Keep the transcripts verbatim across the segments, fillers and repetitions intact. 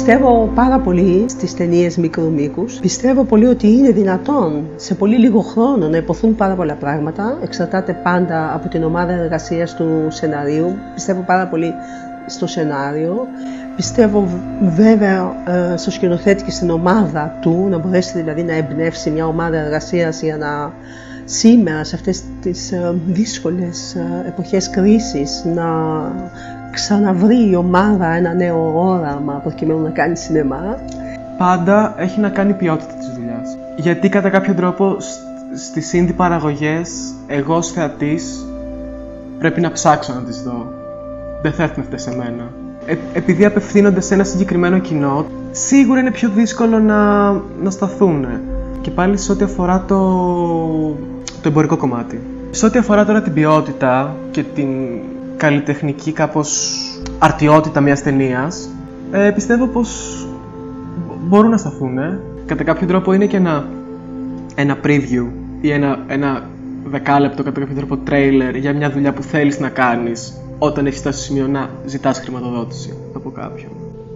Πιστεύω πάρα πολύ στις ταινίες μικρού μήκους. Πιστεύω πολύ ότι είναι δυνατόν σε πολύ λίγο χρόνο να υποθούν πάρα πολλά πράγματα. Εξαρτάται πάντα από την ομάδα εργασίας του σενάριου. Πιστεύω πάρα πολύ στο σενάριο. Πιστεύω βέβαια στο σκηνοθέτη και στην ομάδα του, να μπορέσει δηλαδή να εμπνεύσει μια ομάδα εργασίας για να σήμερα σε αυτές τις δύσκολες εποχές κρίσης να ξαναβρει η ομάδα ένα νέο όραμα προκειμένου να κάνει σινεμά. Πάντα έχει να κάνει η ποιότητα της δουλειάς. Γιατί κατά κάποιο τρόπο στις indie παραγωγές, εγώ ως θεατής πρέπει να ψάξω να τις δω. Δεν θα έρθουν αυτές σε μένα. Ε, επειδή απευθύνονται σε ένα συγκεκριμένο κοινό, σίγουρα είναι πιο δύσκολο να, να σταθούν. Και πάλι σε ό,τι αφορά το, το εμπορικό κομμάτι. Σε ό,τι αφορά τώρα την ποιότητα και την καλλιτεχνική κάπως αρτιότητα μιας ταινίας, ε, πιστεύω πως μπορούν να σταθούν. Ε. Κατά κάποιο τρόπο είναι και ένα, ένα preview ή ένα, ένα δεκάλεπτο, κατά κάποιο τρόπο trailer για μια δουλειά που θέλεις να κάνεις όταν έχεις φτάσει στο σημείο να ζητάς χρηματοδότηση από κάποιον.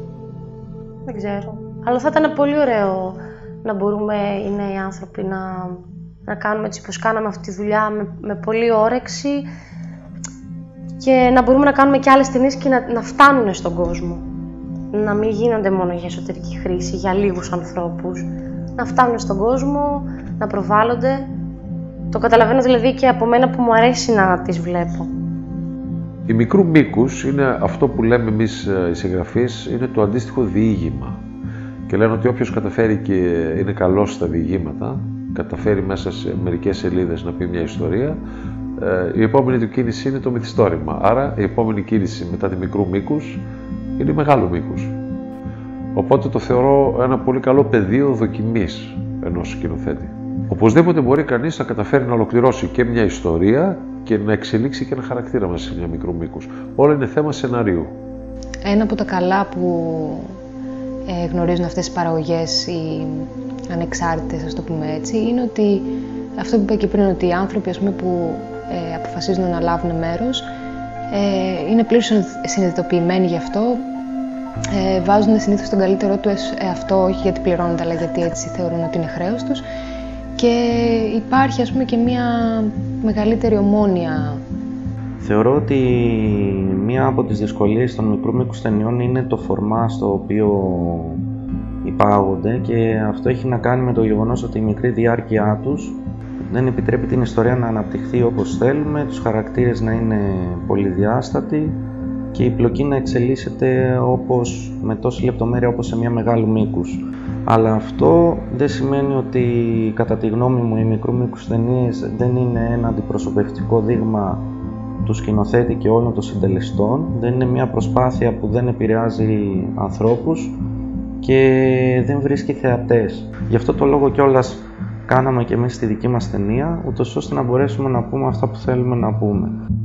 Δεν ξέρω. Αλλά θα ήταν πολύ ωραίο να μπορούμε οι νέοι άνθρωποι να, να κάνουμε έτσι όπως κάναμε αυτή τη δουλειά με, με πολύ όρεξη και να μπορούμε να κάνουμε και άλλες ταινίες και να, να φτάνουν στον κόσμο. Να μην γίνονται μόνο για εσωτερική χρήση, για λίγους ανθρώπους. Να φτάνουν στον κόσμο, να προβάλλονται. Το καταλαβαίνω δηλαδή και από μένα που μου αρέσει να τις βλέπω. Η μικρού μήκους είναι αυτό που λέμε εμείς οι συγγραφείς, είναι το αντίστοιχο διήγημα. Και λένε ότι όποιος καταφέρει και είναι καλός στα διηγήματα, καταφέρει μέσα σε μερικές σελίδες να πει μια ιστορία, η επόμενη του κίνηση είναι το μυθιστόρημα. Άρα η επόμενη κίνηση μετά τη μικρού μήκους είναι μεγάλου μήκους. Οπότε το θεωρώ ένα πολύ καλό πεδίο δοκιμής ενός σκηνοθέτη. Οπωσδήποτε μπορεί κανείς να καταφέρει να ολοκληρώσει και μια ιστορία και να εξελίξει και ένα χαρακτήρα μέσα σε μια μικρού μήκους. Όλα είναι θέμα σενάριου. Ένα από τα καλά που ε, γνωρίζουν αυτές τις παραγωγές οι ανεξάρτητες, ας το πούμε έτσι, είναι ότι αυτό που είπα και πριν, ότι οι άνθρωποι ας πούμε, που ε, αποφασίζουν να λάβουν μέρος ε, είναι πλήρως συνειδητοποιημένοι γι' αυτό, ε, βάζουν συνήθως τον καλύτερό του εαυτό, όχι γιατί πληρώνονται, αλλά γιατί έτσι θεωρούν ότι είναι χρέος τους. Και υπάρχει ας πούμε και μια μεγαλύτερη ομόνοια. Θεωρώ ότι μία από τις δυσκολίες των μικρού μήκους ταινιών είναι το φορμά στο οποίο υπάγονται και αυτό έχει να κάνει με το γεγονός ότι η μικρή διάρκεια τους δεν επιτρέπει την ιστορία να αναπτυχθεί όπως θέλουμε, τους χαρακτήρες να είναι πολυδιάστατοι και η πλοκή να εξελίσσεται όπως, με τόση λεπτομέρεια όπως σε μια μεγάλου μήκους. Αλλά αυτό δεν σημαίνει ότι κατά τη γνώμη μου οι μικρού μήκους ταινίες δεν είναι ένα αντιπροσωπευτικό δείγμα του σκηνοθέτη και όλων των συντελεστών. Δεν είναι μια προσπάθεια που δεν επηρεάζει ανθρώπους και δεν βρίσκει θεατές. Γι' αυτό το λόγο κιόλας κάναμε και εμείς τη δική μας ταινία, ούτως ώστε να μπορέσουμε να πούμε αυτά που θέλουμε να πούμε.